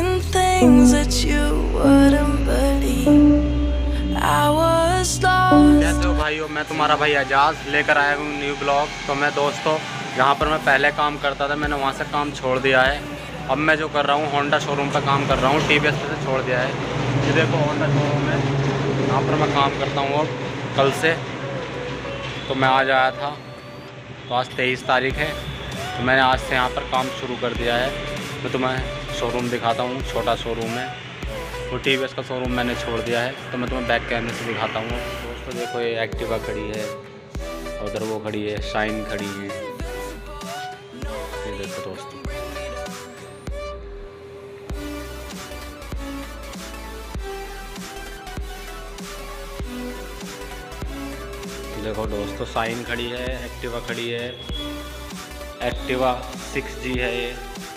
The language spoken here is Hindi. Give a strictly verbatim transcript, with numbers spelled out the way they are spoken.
Seeing things that you wouldn't believe. I was lost. कैसे हो भाइयों, मैं तुम्हारा भाई एजाज लेकर आया हूँ न्यू ब्लॉग। तो मैं दोस्तों जहाँ पर मैं पहले काम करता था मैंने वहाँ से काम छोड़ दिया है। अब मैं जो कर रहा हूँ होंडा शोरूम पर काम कर रहा हूँ। टी वी एस पे से छोड़ दिया है। ये देखो होंडा शोरूम है, यहाँ पर मैं काम करता हूँ अब कल से। तो मैं आज आया था, तो आज तेईस तारीख है, तो मैंने आज से यहाँ पर काम शुरू कर दिया है। मैं तुम्हें शोरूम दिखाता हूँ, छोटा शोरूम है। वो टी वी एस का शोरूम मैंने छोड़ दिया है, तो मैं तुम्हें बैक कैमरे से दिखाता हूँ। दोस्तों देखो ये एक्टिवा खड़ी है, उधर वो खड़ी है, शाइन खड़ी है। ये देखो दोस्तों, देखो दोस्तों शाइन खड़ी है, एक्टिवा खड़ी है, एक्टिवा सिक्स जी है ये।